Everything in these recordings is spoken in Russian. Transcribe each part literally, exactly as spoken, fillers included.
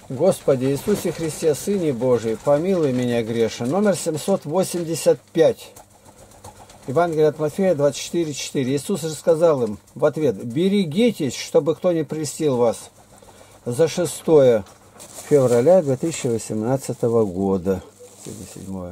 Господи Иисусе Христе, Сыне Божий, помилуй меня грешен. Номер семьсот восемьдесят пять. Евангелие от Матфея двадцать четыре четыре. Иисус же сказал им в ответ: берегитесь, чтобы кто не прельстил вас. За шестое февраля две тысячи восемнадцатого года. седьмое.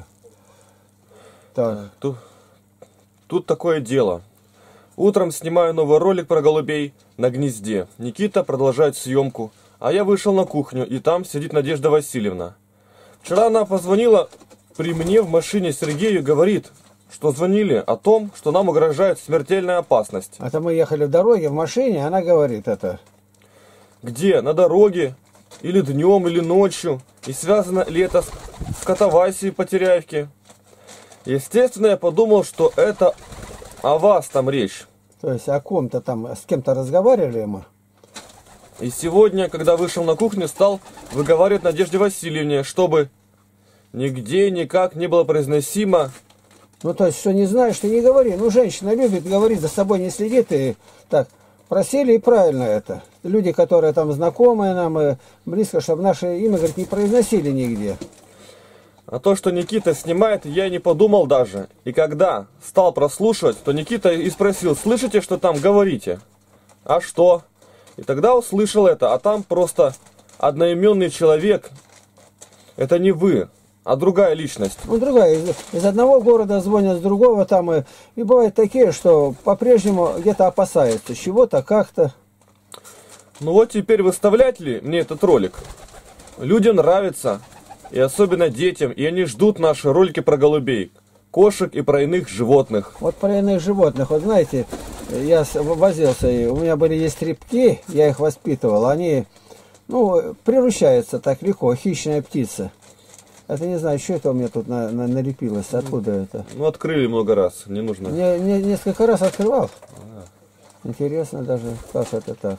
Так. Тут, тут такое дело. Утром снимаю новый ролик про голубей на гнезде. Никита продолжает съемку. А я вышел на кухню, и там сидит Надежда Васильевна. Вчера она позвонила при мне в машине Сергею и говорит, что звонили о том, что нам угрожает смертельная опасность. Это мы ехали в дороге, в машине, она говорит это. Где? На дороге? Или днем, или ночью? И связано ли это с, с Катавасией по Теряевке? Естественно, я подумал, что это о вас там речь. То есть о ком-то там, с кем-то разговаривали мы? И сегодня, когда вышел на кухню, стал выговаривать Надежде Васильевне, чтобы нигде никак не было произносимо. Ну, то есть, что не знаешь, ты не говори. Ну, женщина любит говорить, за собой не следит. И так, просили, и правильно это. Люди, которые там знакомые нам и близко, чтобы наше имя, говорит, не произносили нигде. А то, что Никита снимает, я не подумал даже. И когда стал прослушивать, то Никита и спросил: слышите, что там говорите? А что? И тогда услышал это, а там просто одноименный человек. Это не вы, а другая личность. Ну, другая. Из, из одного города звонят с другого там. И, и бывают такие, что по-прежнему где-то опасаются чего-то, как-то. Ну вот теперь выставлять ли мне этот ролик? Людям нравится, и особенно детям, и они ждут наши ролики про голубей, кошек и про иных животных. Вот про иных животных, вот знаете, я возился, и у меня были есть рябки, я их воспитывал, они, ну, приручаются так легко, хищная птица. Это не знаю, что это у меня тут на, на, налепилось, откуда это? Ну, открыли много раз, не нужно. Не, не, несколько раз открывал. А. Интересно даже, как это так.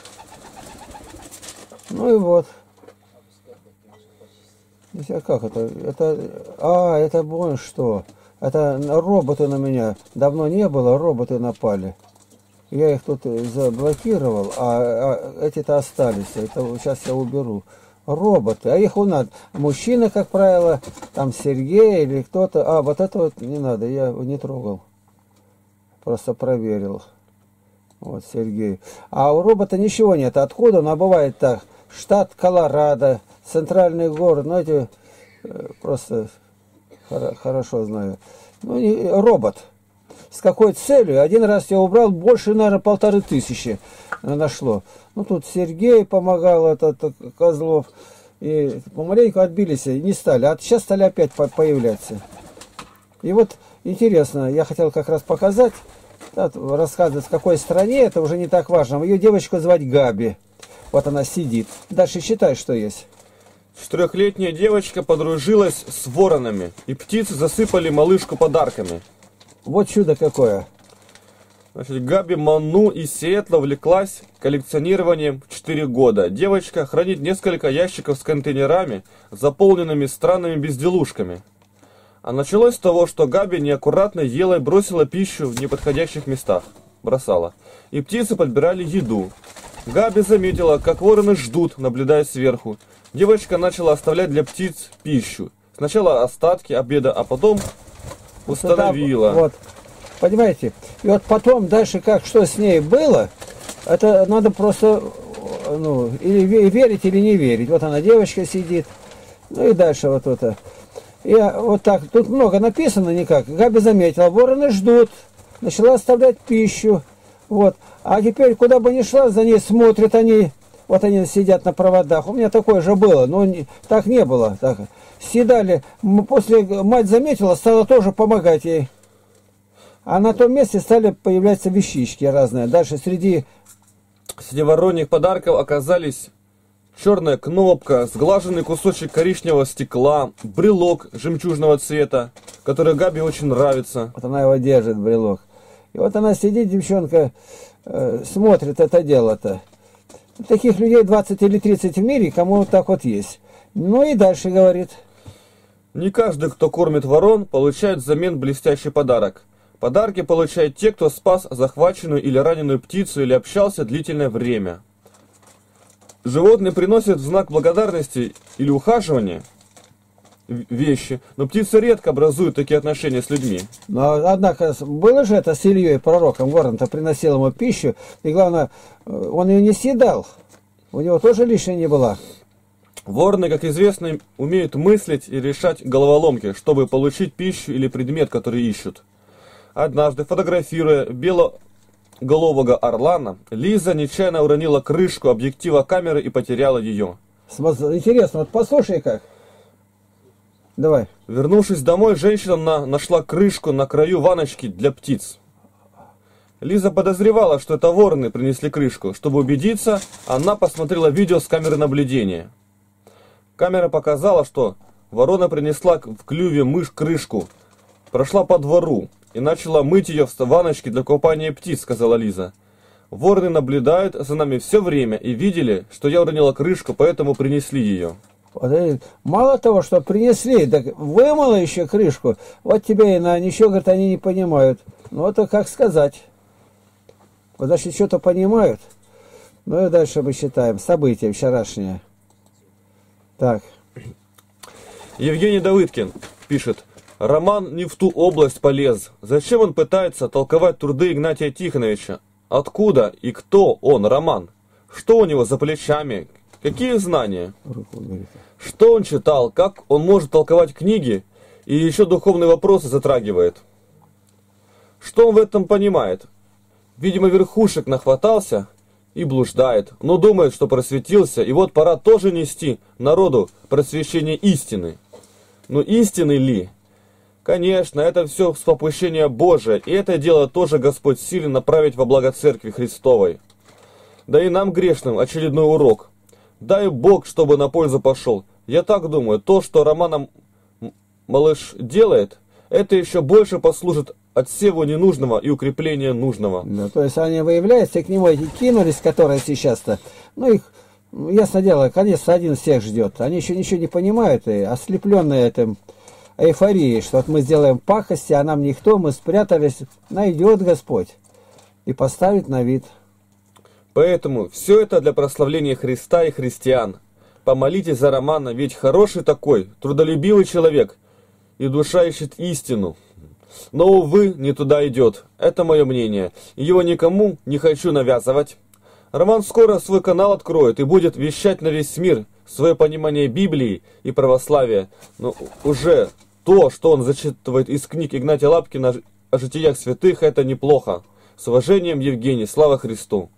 Ну и вот. А как это? Это, а, это вон что. Это роботы на меня давно не было, роботы напали. Я их тут заблокировал, а, а эти-то остались. Это сейчас я уберу. Роботы, а их у нас мужчина, как правило, там Сергей или кто-то. А, вот это вот не надо, я не трогал. Просто проверил. Вот Сергей. А у робота ничего нет. Откуда? Он бывает так. Штат Колорадо, центральный город, ну эти просто хорошо знаю. Ну, и робот. С какой целью? Один раз я убрал, больше, наверное, полторы тысячи нашло. Ну, тут Сергей помогал, этот Козлов. И помаленьку отбились и не стали. А сейчас стали опять появляться. И вот интересно, я хотел как раз показать, рассказывать, в какой стране, это уже не так важно. Ее девочку звать Габи. Вот она сидит. Дальше считай, что есть. Четырехлетняя девочка подружилась с воронами, и птицы засыпали малышку подарками. Вот чудо какое. Значит, Габи Ману из Сиэтла увлеклась коллекционированием в четыре года. Девочка хранит несколько ящиков с контейнерами, заполненными странными безделушками. А началось с того, что Габи неаккуратно ела и бросила пищу в неподходящих местах. Бросала. И птицы подбирали еду. Габи заметила, как вороны ждут, наблюдая сверху. Девочка начала оставлять для птиц пищу. Сначала остатки обеда, а потом установила. Вот, понимаете? И вот потом дальше как, что с ней было, это надо просто, ну, или верить, или не верить. Вот она, девочка сидит. Ну и дальше вот это. И вот так, тут много написано никак. Габи заметила, вороны ждут. Начала оставлять пищу. Вот. А теперь, куда бы ни шла, за ней смотрят они. Вот они сидят на проводах. У меня такое же было, но не, так не было. Так. Съедали. После мать заметила, стала тоже помогать ей. А на том месте стали появляться вещички разные. Дальше среди... Среди вороньих подарков оказались черная кнопка, сглаженный кусочек коричневого стекла, брелок жемчужного цвета, который Габи очень нравится. Вот она его держит, брелок. И вот она сидит, девчонка, э, смотрит это дело-то. Таких людей двадцать или тридцать в мире, кому вот так вот есть. Ну и дальше говорит. Не каждый, кто кормит ворон, получает взамен блестящий подарок. Подарки получают те, кто спас захваченную или раненую птицу или общался длительное время. Животные приносят в знак благодарности или ухаживания вещи, но птицы редко образуют такие отношения с людьми. Но, однако, было же это с Ильей пророком, ворон-то приносил ему пищу, и главное, он ее не съедал, у него тоже лишней не была. Вороны, как известно, умеют мыслить и решать головоломки, чтобы получить пищу или предмет, который ищут. Однажды, фотографируя белоголового орлана, Лиза нечаянно уронила крышку объектива камеры и потеряла ее. Интересно, вот послушай как. Давай. Вернувшись домой, женщина на, нашла крышку на краю ванночки для птиц. Лиза подозревала, что это вороны принесли крышку. Чтобы убедиться, она посмотрела видео с камеры наблюдения. Камера показала, что ворона принесла в клюве мышь крышку, прошла по двору и начала мыть ее в ванночке для купания птиц, сказала Лиза. Вороны наблюдают за нами все время и видели, что я уронила крышку, поэтому принесли ее. Мало того, что принесли, так вымыла еще крышку. Вот тебе и на, ничего, говорит, они не понимают. Ну, это как сказать. Вот, значит, что-то понимают. Ну и дальше мы считаем события вчерашние. Так. Евгений Давыдкин пишет. Роман не в ту область полез. Зачем он пытается толковать труды Игнатия Тихоновича? Откуда и кто он, Роман? Что у него за плечами? Какие знания? Что он читал? Как он может толковать книги? И еще духовные вопросы затрагивает. Что он в этом понимает? Видимо, верхушек нахватался и блуждает, но думает, что просветился, и вот пора тоже нести народу просвещение истины. Но истины ли? Конечно, это все с попущения Божия, и это дело тоже Господь силен направить во благо Церкви Христовой. Да и нам, грешным, очередной урок. Дай Бог, чтобы на пользу пошел. Я так думаю, то, что Роман Малыш делает, это еще больше послужит отсеву ненужного и укреплению нужного. Да, то есть они выявляются, и к нему эти кинулись, которые сейчас-то, ну их, ясно дело, конец один всех ждет. Они еще ничего не понимают, и ослепленные этим эйфорией, что вот мы сделаем пакости, а нам никто, мы спрятались, найдет Господь и поставит на вид. Поэтому все это для прославления Христа и христиан. Помолитесь за Романа, ведь хороший такой, трудолюбивый человек, и душа ищет истину. Но, увы, не туда идет. Это мое мнение. Его никому не хочу навязывать. Роман скоро свой канал откроет и будет вещать на весь мир свое понимание Библии и православия. Но уже то, что он зачитывает из книг Игнатия Лапкина о житиях святых, это неплохо. С уважением, Евгений. Слава Христу.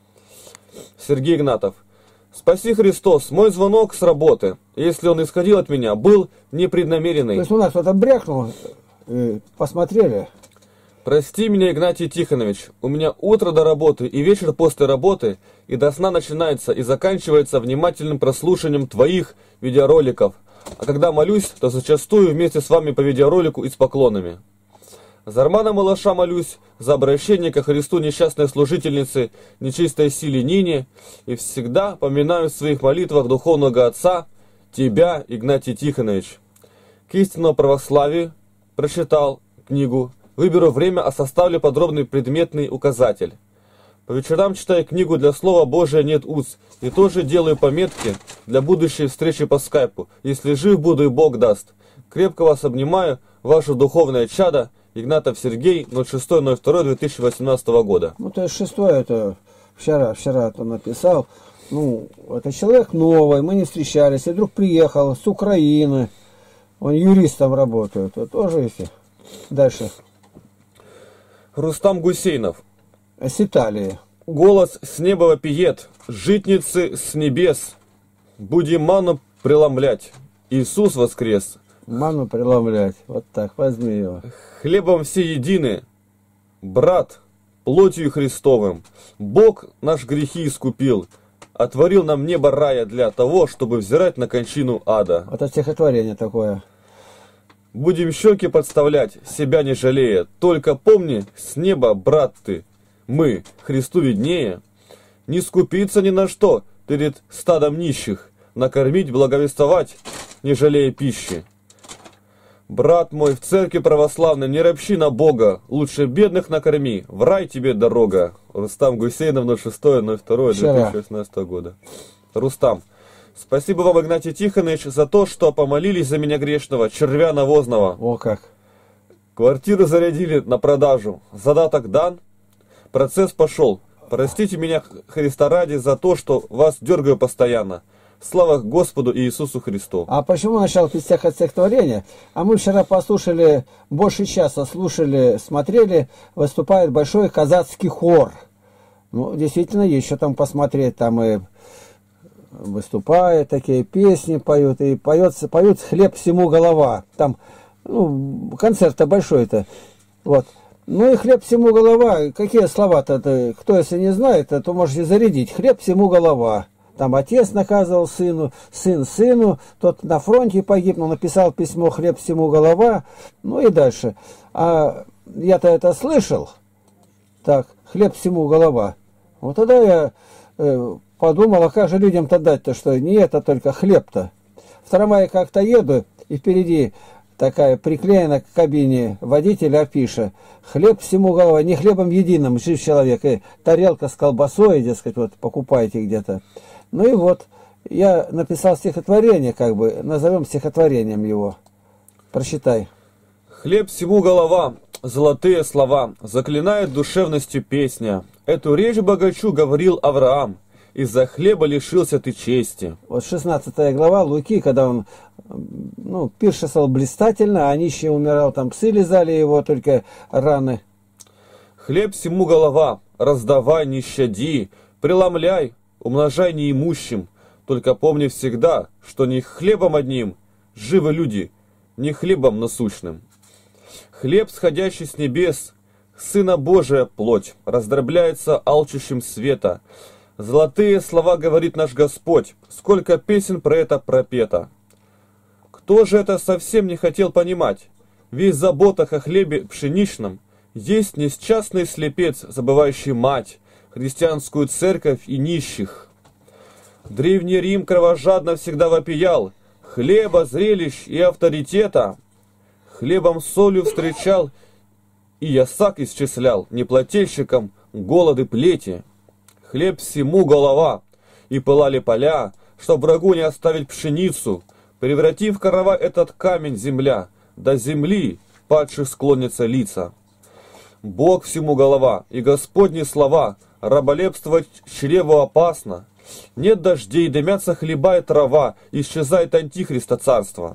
Сергей Игнатов. Спаси Христос, мой звонок с работы, если он исходил от меня, был непреднамеренный. То есть у нас кто-то брякнул, посмотрели. Прости меня, Игнатий Тихонович, у меня утро до работы и вечер после работы, и до сна начинается и заканчивается внимательным прослушанием твоих видеороликов. А когда молюсь, то зачастую вместе с вами по видеоролику и с поклонами. За Романа Малыша молюсь, за обращение ко Христу несчастной служительницы нечистой силе Нине, и всегда поминаю в своих молитвах духовного отца, тебя, Игнатий Тихонович. К истинному православию прочитал книгу, выберу время, а составлю подробный предметный указатель. По вечерам читаю книгу «Для Слова Божия нет уз» и тоже делаю пометки для будущей встречи по скайпу. Если жив буду и Бог даст. Крепко вас обнимаю, ваше духовное чадо, Игнатов Сергей, ноль шестое ноль второе две тысячи восемнадцатого года. Ну, то есть шестое, это вчера, вчера это написал. Ну, это человек новый, мы не встречались, и вдруг приехал с Украины. Он юристом работает, это тоже эти. Дальше. Рустам Гусейнов. С Италии. Голос с неба вопиет, житницы с небес, будем ману преломлять. Иисус воскрес. Ману преломлять. Вот так, возьми его. Хлебом все едины, брат, плотью Христовым. Бог наш грехи искупил, отворил нам небо рая для того, чтобы взирать на кончину ада. Это стихотворение такое. Будем щеки подставлять, себя не жалея. Только помни, с неба, брат ты, мы, Христу виднее. Не скупиться ни на что перед стадом нищих, накормить, благовествовать, не жалея пищи. Брат мой, в церкви православной не ропщи на Бога, лучше бедных накорми, в рай тебе дорога. Рустам Гусейнов, ноль шестое ноль второе две тысячи восемнадцатого года. Рустам. Спасибо вам, Игнатий Тихонович, за то, что помолились за меня грешного, червя навозного. О как! Квартиру зарядили на продажу. Задаток дан. Процесс пошел. Простите меня, Христа ради, за то, что вас дергаю постоянно. Слава Господу Иисусу Христу. А почему начал пятьдесят от стихотворения? А мы вчера послушали, больше часа слушали, смотрели, выступает большой казацкий хор. Ну, действительно, есть что там посмотреть. Там и выступают, такие песни поют, и поется, поют «Хлеб всему голова». Там, ну, концерт-то большой-то. Вот. Ну и «Хлеб всему голова». Какие слова-то? Кто, если не знает, то можете зарядить. «Хлеб всему голова». Там отец наказывал сыну, сын сыну, тот на фронте погиб, но написал письмо «Хлеб всему голова», ну и дальше. А я-то это слышал, так, «Хлеб всему голова». Вот тогда я э, подумал, а как же людям-то дать-то, что не это только хлеб-то. В трамвае как-то еду, и впереди такая приклеена к кабине водителя афиша: «Хлеб всему голова, не хлебом единым жив человек, и тарелка с колбасой, дескать, вот покупайте где-то». Ну и вот, я написал стихотворение, как бы, назовем стихотворением его. Прочитай. «Хлеб всему голова, золотые слова, заклинает душевностью песня. Эту речь богачу говорил Авраам, из-за хлеба лишился ты чести». Вот шестнадцатая глава Луки, когда он, ну, пиршествовал блистательно, а нищий умирал, там псы лизали его, только раны. «Хлеб всему голова, раздавай, не щади, преломляй, умножай неимущим, только помни всегда, что не хлебом одним живы люди, не хлебом насущным. Хлеб, сходящий с небес, Сына Божия плоть, раздробляется алчущим света. Золотые слова говорит наш Господь, сколько песен про это пропето. Кто же это совсем не хотел понимать? Весь в заботах о хлебе пшеничном есть несчастный слепец, забывающий мать, христианскую церковь и нищих. Древний Рим кровожадно всегда вопиял хлеба, зрелищ и авторитета. Хлебом солью встречал и ясак исчислял неплательщикам голоды плети. Хлеб всему голова, и пылали поля, чтоб врагу не оставить пшеницу, превратив каравай этот камень земля, до земли падших склонятся лица. Бог всему голова, и Господни слова, раболепствовать чреву опасно. Нет дождей, дымятся хлеба и трава, исчезает антихриста царство.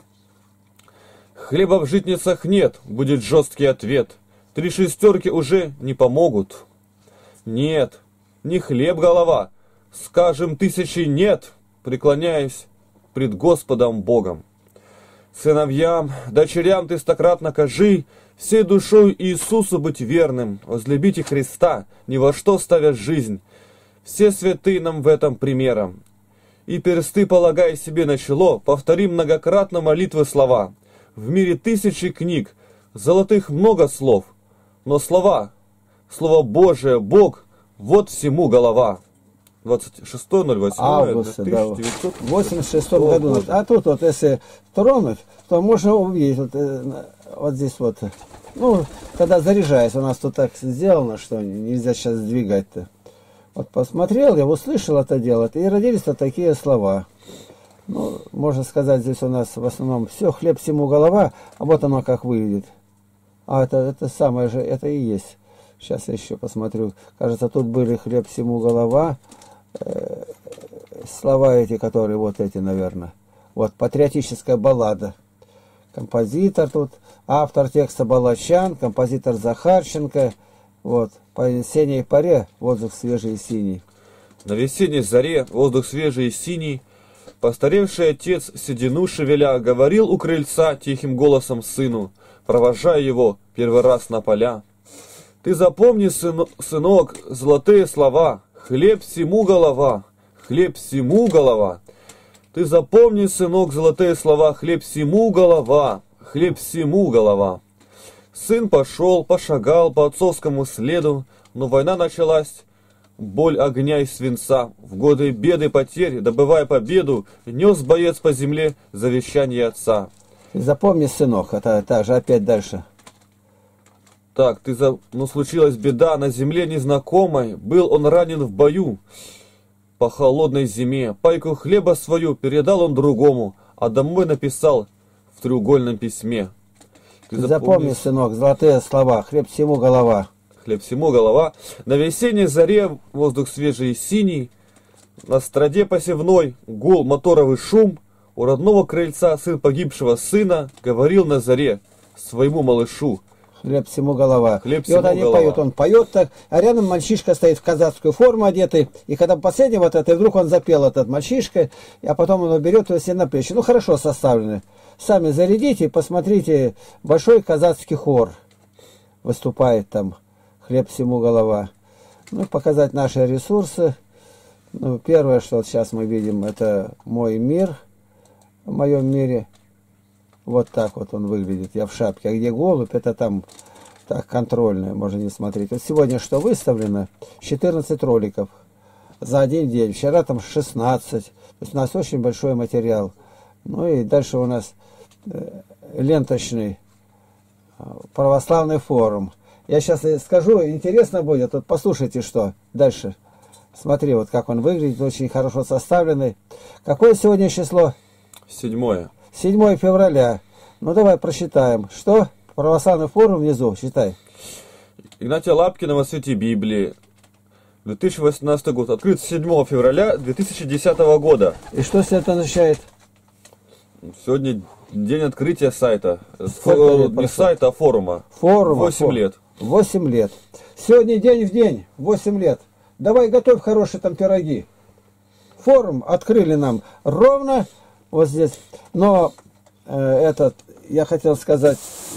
Хлеба в житницах нет, будет жесткий ответ. Три шестерки уже не помогут. Нет, не хлеб голова, скажем тысячи нет, преклоняясь пред Господом Богом. Сыновьям, дочерям ты стократно кажи, всей душой Иисусу быть верным, возлюбите Христа, ни во что ставя жизнь. Все святые нам в этом примером. И персты, полагая себе на чело, повтори многократно молитвы слова. В мире тысячи книг, золотых много слов, но слова, Слово Божие, Бог, вот всему голова. двадцать шестое ноль восьмое Августа, да, в восемьдесят шестом году. Года. А тут вот, если тронуть, то можно увидеть, вот, вот здесь вот, ну, когда заряжается, у нас тут так сделано, что нельзя сейчас сдвигать-то. Вот посмотрел, я услышал это дело, и родились-то такие слова. Ну, можно сказать, здесь у нас в основном все, хлеб всему голова, а вот оно как выглядит. А это, это самое же, это и есть. Сейчас я еще посмотрю. Кажется, тут были хлеб всему голова. Э, слова эти, которые вот эти, наверное. Вот, патриотическая баллада. Композитор тут, автор текста Балачан, композитор Захарченко. Вот, по весенней паре воздух свежий и синий. На весенней заре воздух свежий и синий. Постаревший отец, седину шевеля, говорил у крыльца тихим голосом сыну, провожая его первый раз на поля. Ты запомни, сынок, золотые слова, хлеб всему голова, хлеб всему голова. Ты запомни, сынок, золотые слова, хлеб всему голова, хлеб всему голова. Сын пошел, пошагал по отцовскому следу, но война началась. Боль огня и свинца, в годы беды и потерь, добывая победу, нес боец по земле завещание отца. Запомни, сынок, это также опять дальше. Так, ты за... ну, случилась беда на земле незнакомой, был он ранен в бою. по холодной зиме. Пайку хлеба свою передал он другому, а домой написал в треугольном письме. Ты запомни, сынок, золотые слова. Хлеб всему голова. Хлеб всему голова. На весенней заре воздух свежий и синий. На страде посевной гул, моторовый шум. У родного крыльца сын погибшего сына говорил на заре своему малышу. Хлеб всему голова. Хлеб и всему вот они голова. поют, он поет так, а рядом мальчишка стоит в казацкую форму одетый, и когда последний вот это, и вдруг он запел этот мальчишка, а потом он его берет его себе на плечи. Ну, хорошо составлены. Сами зарядите, посмотрите, большой казацкий хор выступает там. Хлеб всему голова. Ну, показать наши ресурсы. Ну, первое, что вот сейчас мы видим, это мой мир. В моем мире. Вот так вот он выглядит. Я в шапке. А где голубь, это там так контрольное, можно не смотреть. Вот сегодня что выставлено? четырнадцать роликов за один день. Вчера там шестнадцать. То есть у нас очень большой материал. Ну и дальше у нас ленточный православный форум. Я сейчас скажу, интересно будет. Вот послушайте, что дальше. Смотри, вот как он выглядит. Очень хорошо составленный. Какое сегодня число? Седьмое. седьмое февраля. Ну, давай просчитаем. Что? Православный форум внизу, считай. Игнатия Лапкина во свете Библии. две тысячи восемнадцатый год. Открыт седьмого февраля две тысячи десятого года. И что это означает? Сегодня день открытия сайта. Сколько лет Не прошло? сайта, а форума. Форума. Восемь форум. лет. Восемь лет. Сегодня день в день. Восемь лет. Давай готовь хорошие там пироги. Форум открыли нам ровно вот здесь. Но э, этот, я хотел сказать,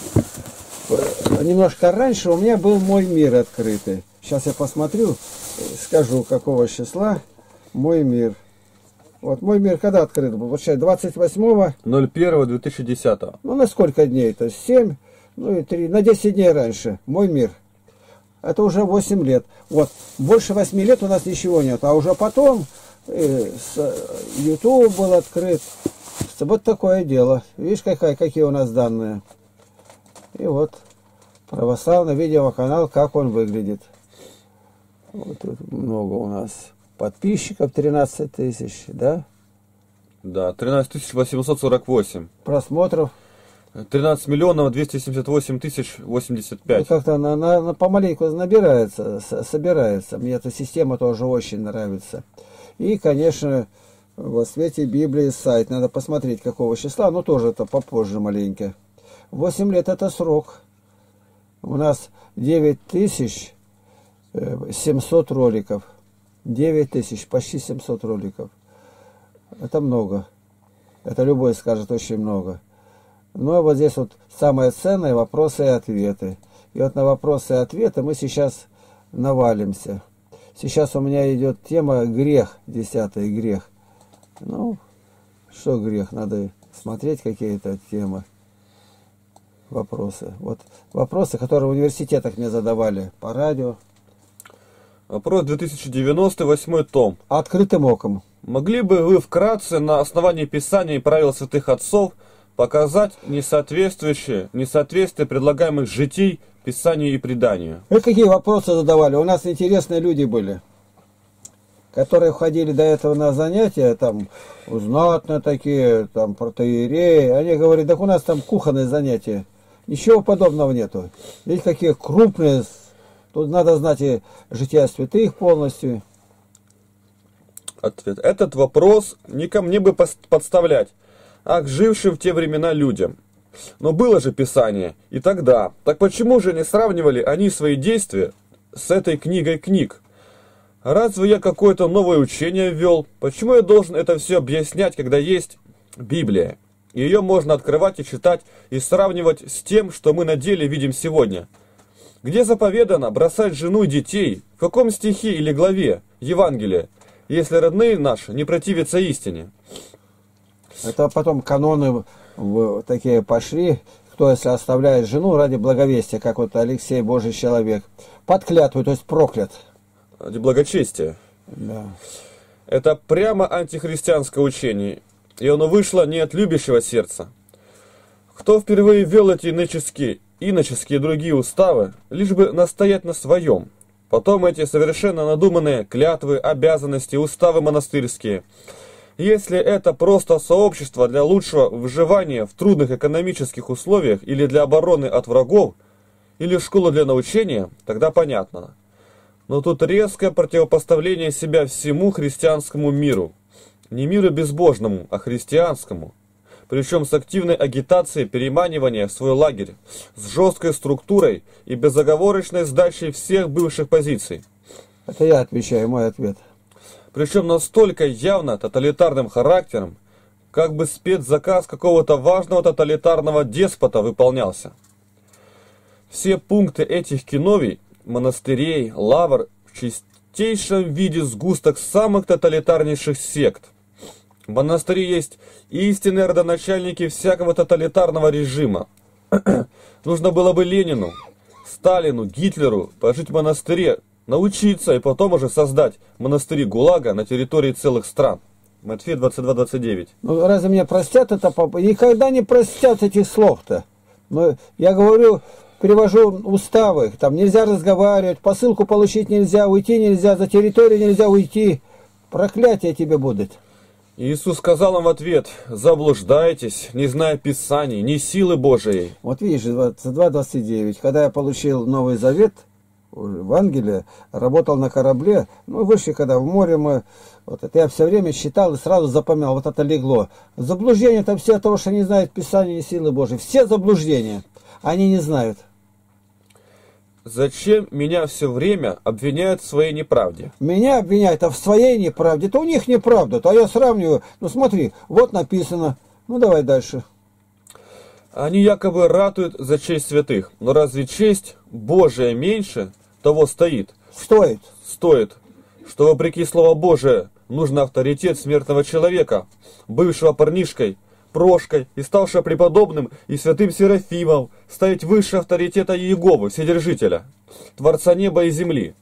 э, немножко раньше у меня был мой мир открытый. Сейчас я посмотрю, скажу, какого числа мой мир. Вот мой мир когда открыт был? Получается, двадцать восьмого. ноль первого две тысячи десятого. Ну, на сколько дней? То есть семь, ну и три, на десять дней раньше. Мой мир. Это уже восемь лет. Вот, больше восьми лет у нас ничего нет. А уже потом э, с, YouTube был открыт. Вот такое дело. Видишь, какая, какие у нас данные. И вот, православный видеоканал, как он выглядит. Вот тут много у нас подписчиков, тринадцать тысяч, да? Да, тринадцать тысяч восемьсот сорок восемь. Просмотров. тринадцать миллионов двести семьдесят восемь тысяч восемьдесят пять. Ну, как-то на, на, на, помаленьку набирается, с, собирается. Мне эта система тоже очень нравится. И, конечно, во свете Библии сайт. Надо посмотреть, какого числа. Но тоже это попозже маленько. восемь лет это срок. У нас девять тысяч семьсот роликов. девять тысяч, почти семьсот роликов. Это много. Это любой скажет, очень много. Ну, а вот здесь вот самое ценное — вопросы и ответы. И вот на вопросы и ответы мы сейчас навалимся. Сейчас у меня идет тема грех, десятый грех. Ну, что грех? Надо смотреть какие-то темы. Вопросы. Вот вопросы, которые в университетах мне задавали по радио. Вопрос две тысячи девяносто, восьмой том. Открытым оком. Могли бы вы вкратце на основании Писания и правил святых отцов показать несоответствующие, несоответствие предлагаемых житий Писанию и преданию? Вы какие вопросы задавали? У нас интересные люди были, которые ходили до этого на занятия, там, знатные такие, там, протоиереи. Они говорят, так у нас там кухонные занятия. Ничего подобного нету. Видите, какие крупные. Тут надо знать и жития святых полностью. Ответ. Этот вопрос не ко мне бы подставлять, а к жившим в те времена людям. Но было же Писание и тогда. Так почему же не сравнивали они свои действия с этой книгой книг? Разве я какое-то новое учение ввел? Почему я должен это все объяснять, когда есть Библия? Ее можно открывать и читать, и сравнивать с тем, что мы на деле видим сегодня. Где заповедано бросать жену и детей? В каком стихе или главе Евангелия, если родные наши не противятся истине? Это потом каноны в, такие пошли, кто если оставляет жену ради благовестия, как вот Алексей, Божий человек, под клятву, то есть проклят. Ради благочестия. Да. Это прямо антихристианское учение, и оно вышло не от любящего сердца. Кто впервые ввел эти иноческие, иноческие другие уставы, лишь бы настоять на своем, Потом эти совершенно надуманные клятвы, обязанности, уставы монастырские. Если это просто сообщество для лучшего выживания в трудных экономических условиях или для обороны от врагов, или школа для научения, тогда понятно. Но тут резкое противопоставление себя всему христианскому миру. Не миру безбожному, а христианскому. Причем с активной агитацией переманивания в свой лагерь, с жесткой структурой и безоговорочной сдачей всех бывших позиций. Это я отвечаю, мой ответ. Причем настолько явно тоталитарным характером, как бы спецзаказ какого-то важного тоталитарного деспота выполнялся. Все пункты этих киновий, монастырей, лавр в чистейшем виде сгусток самых тоталитарнейших сект. В монастыре есть истинные родоначальники всякого тоталитарного режима. Нужно было бы Ленину, Сталину, Гитлеру пожить в монастыре, научиться и потом уже создать монастыри ГУЛАГа на территории целых стран. Матфея двадцать два двадцать девять. Ну, разве мне простят это, папа? Никогда не простят этих слов-то. Но я говорю, привожу уставы, там нельзя разговаривать, посылку получить нельзя, уйти нельзя, за территорию нельзя уйти. Проклятие тебе будет. Иисус сказал им в ответ: заблуждаетесь, не зная Писаний, ни силы Божией. Вот видишь, двадцать два двадцать девять. Когда я получил Новый Завет, в Ангеле, работал на корабле, ну, вышли, когда в море мы, вот это я все время считал и сразу запоминал, вот это легло. Заблуждение-то все от того, что не знают Писания и силы Божьей. Все заблуждения, они не знают. Зачем меня все время обвиняют в своей неправде? Меня обвиняют, а в своей неправде. Это у них неправда. То я сравниваю. Ну смотри, вот написано. Ну давай дальше. Они якобы ратуют за честь святых. Но разве честь Божия меньше того стоит? Стоит. Стоит, что вопреки Слову Божия нужно авторитет смертного человека, бывшего парнишкой, Прошкой и ставшего преподобным и святым Серафимом, ставить выше авторитета Иеговы, Вседержителя, Творца неба и земли.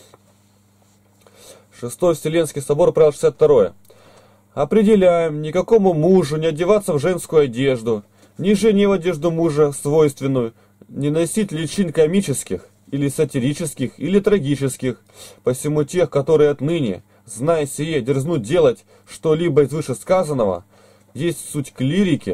Шестой Вселенский собор, правило шестьдесят второе. Определяем, никакому мужу не одеваться в женскую одежду, ни жене в одежду мужа свойственную, не носить личин комических, или сатирических, или трагических, посему тех, которые отныне, зная сие, дерзнут делать что-либо из вышесказанного, есть суть клирики.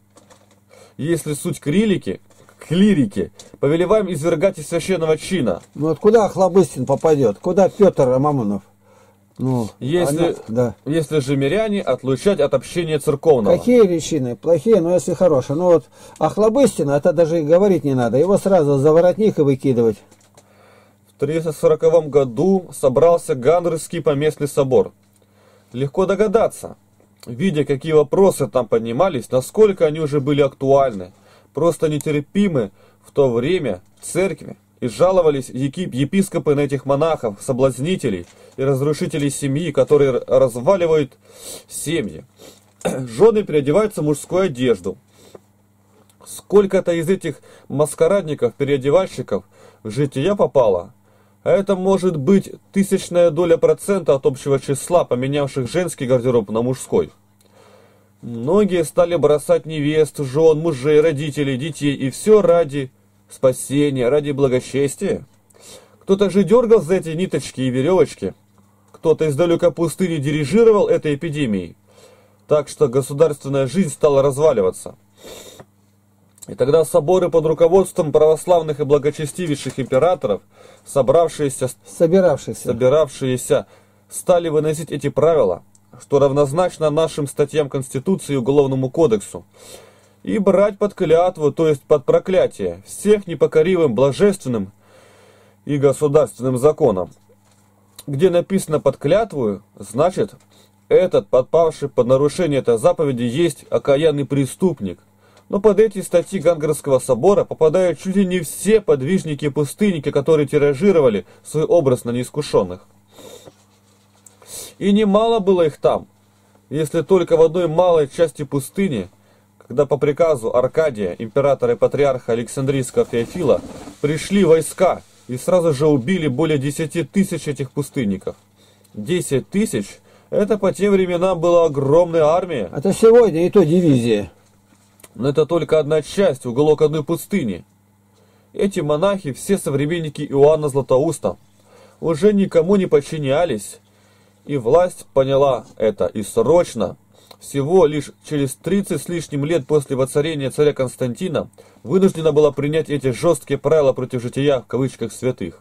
Если суть клирики, клирики, повелеваем извергать из священного чина. Ну вот куда Охлобыстин попадет? Куда Петр Мамонов? Ну, если, она, да. если же миряне отлучать от общения церковного. Какие личины? Плохие, но если хорошие. Ну вот Охлобыстина, это даже и говорить не надо. Его сразу за воротник и выкидывать. В триста сороковом году собрался Гандрский поместный собор. Легко догадаться, видя, какие вопросы там поднимались, насколько они уже были актуальны, просто нетерпимы в то время в церкви, и жаловались епископы на этих монахов, соблазнителей и разрушителей семьи, которые разваливают семьи. Жены переодеваются в мужскую одежду. Сколько-то из этих маскарадников, переодевальщиков в жития попало, а это может быть тысячная доля процента от общего числа, поменявших женский гардероб на мужской. Многие стали бросать невест, жен, мужей, родителей, детей, и все ради спасения, ради благочестия. Кто-то же дергал за эти ниточки и веревочки, кто-то из далекой пустыни дирижировал этой эпидемией, так что государственная жизнь стала разваливаться. И тогда соборы под руководством православных и благочестивейших императоров, собравшиеся, собиравшиеся. собиравшиеся, стали выносить эти правила, что равнозначно нашим статьям Конституции и Уголовному кодексу, и брать под клятву, то есть под проклятие, всех непокоривым божественным и государственным законам. Где написано под клятву, значит, этот, подпавший под нарушение этой заповеди, есть окаянный преступник. Но под эти статьи Гангерского собора попадают чуть ли не все подвижники и пустынники, которые тиражировали свой образ на неискушенных. И немало было их там, если только в одной малой части пустыни, когда по приказу Аркадия, императора и патриарха Александрийского Феофила, пришли войска и сразу же убили более десяти тысяч этих пустынников. Десять тысяч – это по тем временам была огромная армия. Это сегодня и то дивизия. Но это только одна часть, уголок одной пустыни. Эти монахи все современники Иоанна Златоуста. уже никому не подчинялись, и власть поняла это, и срочно, всего лишь через тридцать с лишним лет после воцарения царя Константина, вынуждена была принять эти жесткие правила против жития в кавычках святых.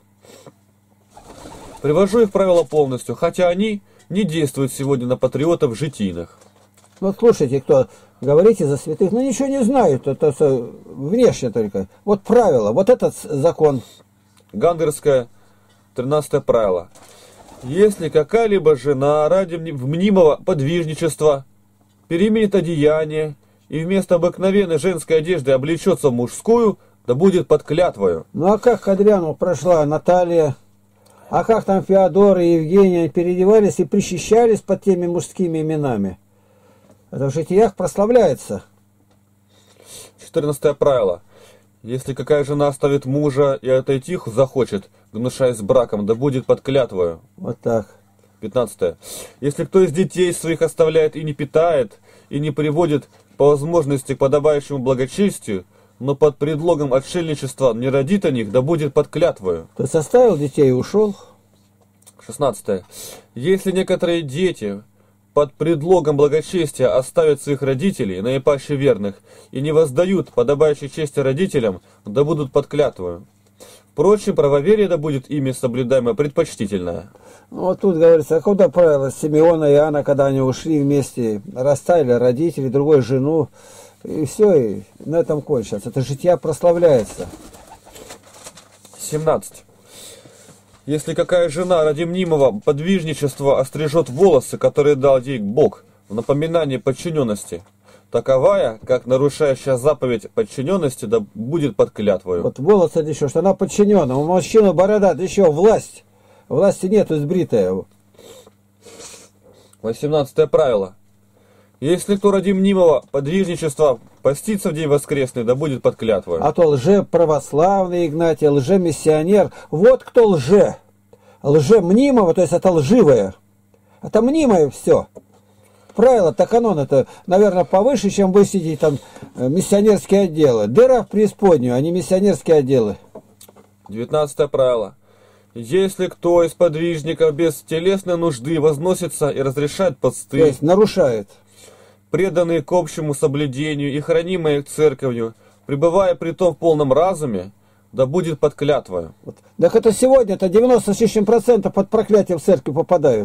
Привожу их правила полностью, хотя они не действуют сегодня на патриотов житийных. Вот слушайте, кто говорите за святых, ну ничего не знают, это, это внешне только. Вот правило, вот этот закон. Гандерское тринадцатое правило. Если какая-либо жена ради мнимого подвижничества переменит одеяние и вместо обыкновенной женской одежды облечется в мужскую, да будет под клятвою. Ну а как Адриану прошла Наталья? А как там Феодор и Евгения переодевались и причащались под теми мужскими именами? Это в житиях прославляется. четырнадцатое правило. Если какая жена оставит мужа и отойти захочет, гнушаясь браком, да будет под клятвою. Вот так. пятнадцатое. Если кто из детей своих оставляет и не питает, и не приводит по возможности к подобающему благочестию, но под предлогом отшельничества не родит о них, да будет под клятвою. То есть оставил детей и ушел. шестнадцатое. Если некоторые дети под предлогом благочестия оставят своих родителей, наипаще верных, и не воздают подобающей чести родителям, да будут под клятвою. Впрочем, правоверие да будет ими соблюдаемо предпочтительное. Вот тут говорится, а куда правило Симеона и Иоанна, когда они ушли вместе, расставили родителей, другой жену, и все, и на этом кончится. Это жития прославляется. семнадцать. Если какая жена ради мнимого подвижничества острижет волосы, которые дал ей Бог, в напоминание подчиненности, таковая, как нарушающая заповедь подчиненности, да будет под клятвою. Вот волосы это еще, что она подчинена. У мужчины борода, да еще власть. Власти нету, сбритая. восемнадцатое правило. Если кто ради мнимого подвижничества постится в день воскресный, да будет под клятвою. А то лже-православный Игнатий, лже-миссионер. Вот кто лже. Лже-мнимого, то есть это лживое. Это мнимое все. Правило-то, канон, это, наверное, повыше, чем вы сидите там миссионерские отделы. Дыра в преисподнюю, а не миссионерские отделы. девятнадцатое правило. Если кто из подвижников без телесной нужды возносится и разрешает посты, то есть нарушает, преданные к общему соблюдению и хранимые церковью, пребывая при том в полном разуме, да будет под клятвою. Вот. Так это сегодня-то девяносто с лишним процентов под проклятие в церковь попадают.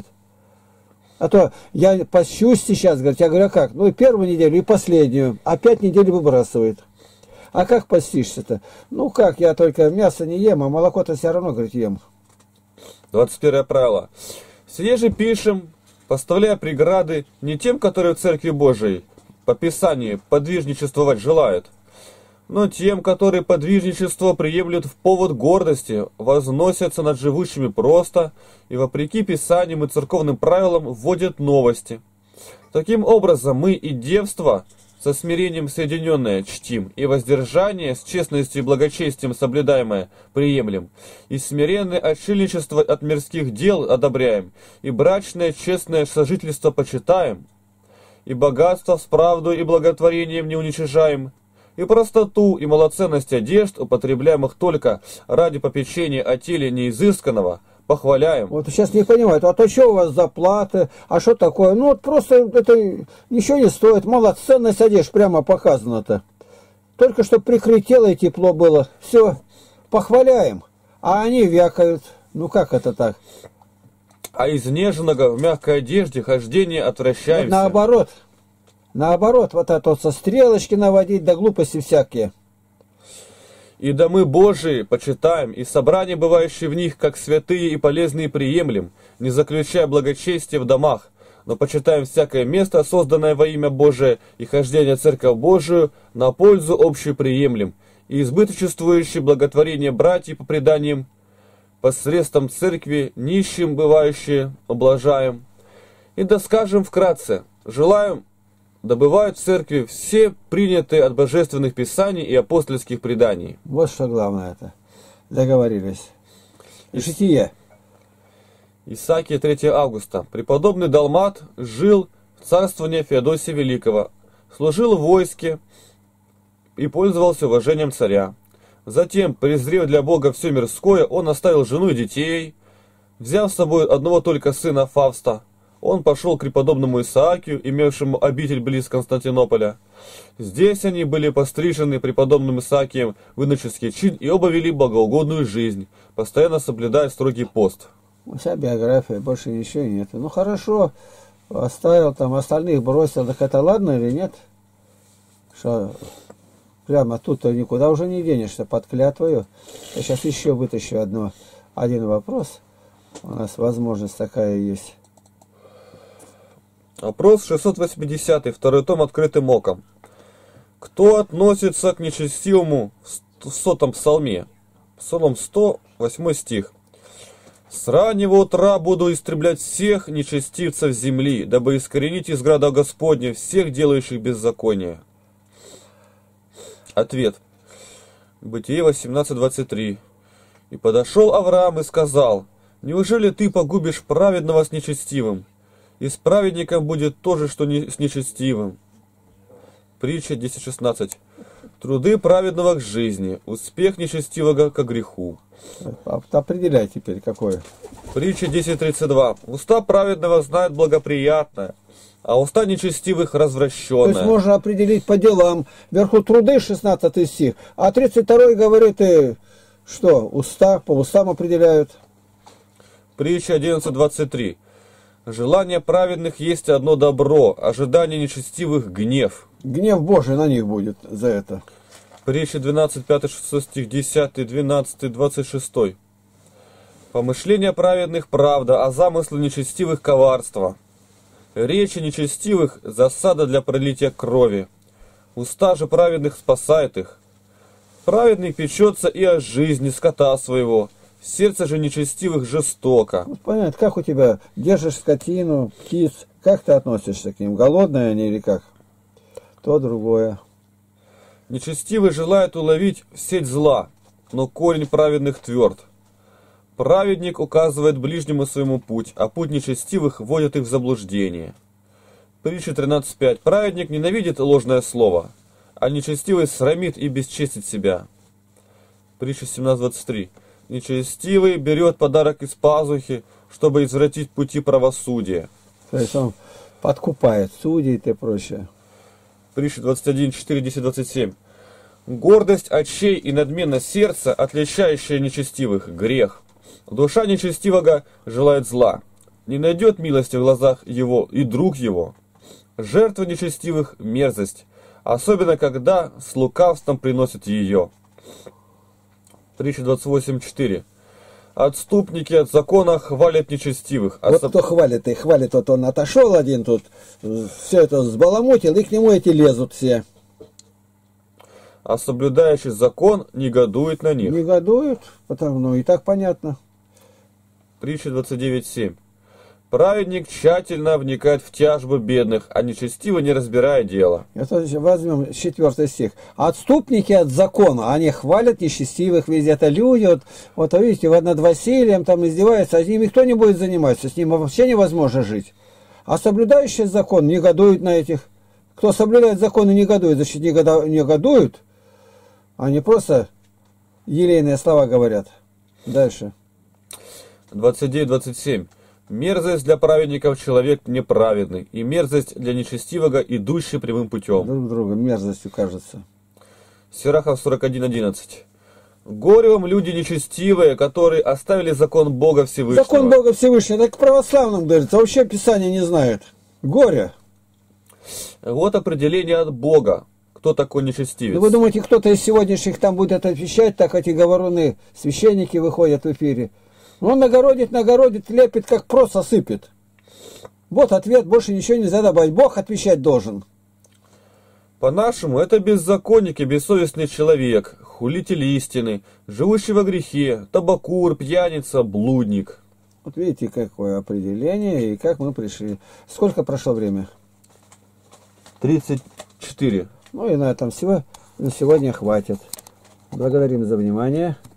А то я пощусь сейчас, говорит, я говорю, а как? Ну и первую неделю, и последнюю, а пять недель выбрасывает. А как постишься-то? Ну как, я только мясо не ем, а молоко-то все равно, говорит, ем. двадцать первое правило. Сие же пишем, поставляя преграды не тем, которые в Церкви Божией по Писанию подвижничествовать желают, но тем, которые подвижничество приемлют в повод гордости, возносятся над живущими просто и, вопреки Писаниям и церковным правилам, вводят новости. Таким образом, мы и девство, со смирением соединенное, чтим, и воздержание с честностью и благочестием соблюдаемое приемлем, и смиренное отшельничество от мирских дел одобряем, и брачное честное сожительство почитаем, и богатство с правдой и благотворением не уничижаем, и простоту и малоценность одежд, употребляемых только ради попечения о теле неизысканного, похваляем. Вот сейчас не понимают, а то что у вас за платы, а что такое? Ну вот просто это ничего не стоит, малоценность одежд прямо показано-то. Только что прикрыть тело и тепло было, все, похваляем, а они вякают. Ну как это так? А из нежного в мягкой одежде хождение отвращаемся. Вот наоборот. Наоборот, вот это вот со стрелочки наводить, да глупости всякие. И домы Божии почитаем, и собрания, бывающие в них, как святые и полезные, приемлем, не заключая благочестия в домах, но почитаем всякое место, созданное во имя Божие, и хождение в Церковь Божию на пользу общую приемлем, и избыточествующие благотворение братьев по преданиям, посредством церкви нищим бывающие облажаем. И да скажем вкратце, желаем, добывают в церкви все принятые от божественных писаний и апостольских преданий. Вот что главное это. Договорились. И житие. Исаакия третьего августа. Преподобный Далмат жил в царствовании Феодосия Великого, служил в войске и пользовался уважением царя. Затем, презрев для Бога все мирское, он оставил жену и детей, Взяв с собой одного только сына Фавста, он пошел к преподобному Исаакию, имевшему обитель близ Константинополя. Здесь они были пострижены преподобным Исаакием в иноческий чин и оба вели богоугодную жизнь, постоянно соблюдая строгий пост. Вся биография, больше ничего нет. Ну хорошо, оставил там, остальных бросил, так это ладно или нет? Что прямо тут-то никуда уже не денешься под клятвою. Я сейчас еще вытащу одно, один вопрос. У нас возможность такая есть. Вопрос шестьсот восьмидесятый, второй том открытым оком. Кто относится к нечестивому в сотом псалме? Псалом сто, восьмой стих. «С раннего утра буду истреблять всех нечестивцев земли, дабы искоренить из града Господня всех делающих беззаконие». Ответ. Бытие восемнадцать, двадцать три. «И подошел Авраам и сказал: неужели ты погубишь праведного с нечестивым? И с праведником будет то же, что не с нечестивым». Притча десять, шестнадцать. «Труды праведного к жизни, успех нечестивого ко греху». Определяй теперь, какое. Притча десять, тридцать два. «Уста праведного знают благоприятное, а уста нечестивых развращенное». То есть можно определить по делам. Вверху труды, шестнадцатый стих, а тридцать второй говорит, и что, уста, по устам определяют. Притча одиннадцать, двадцать три. «Желание праведных есть одно добро, ожидание нечестивых — гнев». Гнев Божий на них будет за это. Притча двенадцать, пятый, шестой стих, десятый, двенадцатый, двадцать шестой. «Помышления праведных — правда, а замыслы нечестивых — коварство. Речи нечестивых — засада для пролития крови. Уста же праведных спасает их. Праведный печется и о жизни скота своего, сердце же нечестивых жестоко». Вот понятно, как у тебя держишь скотину, птиц, как ты относишься к ним? Голодные они или как? То другое. Нечестивый желает уловить сеть зла, но корень праведных тверд. Праведник указывает ближнему своему путь, а путь нечестивых вводит их в заблуждение. Притча тринадцать, пять. «Праведник ненавидит ложное слово, а нечестивый срамит и бесчестит себя». Притча семнадцать, двадцать три. «Нечестивый берет подарок из пазухи, чтобы извратить пути правосудия». То есть он подкупает судей и прочее. Притча двадцать один, четыре, десять, двадцать семь. «Гордость очей и надменность сердца, отличающая нечестивых, грех. Душа нечестивого желает зла, не найдет милости в глазах его и друг его. Жертва нечестивых — мерзость, особенно когда с лукавством приносят ее». Притча двадцать восемь, четыре. «Отступники от закона хвалят нечестивых». Вот кто хвалит, и хвалит, вот он отошел один тут, все это сбаламутил, и к нему эти лезут все. «А соблюдающий закон негодует на них». Негодуют, потому, ну и так понятно. Притча двадцать девять, семь. «Праведник тщательно вникает в тяжбы бедных, а нечестиво не разбирая дела». Это возьмем четвертый стих. «Отступники от закона, они хвалят нечестивых везде». Это люди, вот, вот видите, над Василием там издеваются, а с ним никто не будет заниматься, с ним вообще невозможно жить. А соблюдающие закон негодуют на этих. Кто соблюдает закон и негодует, значит негодуют, а не просто елейные слова говорят. Дальше. двадцать девять, двадцать семь. «Мерзость для праведников человек неправедный, и мерзость для нечестивого, идущий прямым путем». Друг друга мерзостью кажется. Сирахов сорок один, одиннадцать. «Горе вам, люди нечестивые, которые оставили закон Бога Всевышнего». Закон Бога Всевышнего, так к православным говорится, вообще Писание не знает. Горе. Вот определение от Бога, кто такой нечестивец. Ну, вы думаете, кто-то из сегодняшних там будет это отвечать, так эти говоруны, священники выходят в эфире. Он нагородит, нагородит, лепит, как просто сыпет. Вот ответ, больше ничего нельзя добавить. Бог отвечать должен. По-нашему, это беззаконник и бессовестный человек, хулитель истины, живущий во грехе, табакур, пьяница, блудник. Вот видите, какое определение и как мы пришли. Сколько прошло время? тридцать четыре. Ну и на этом всего на сегодня хватит. Благодарим за внимание.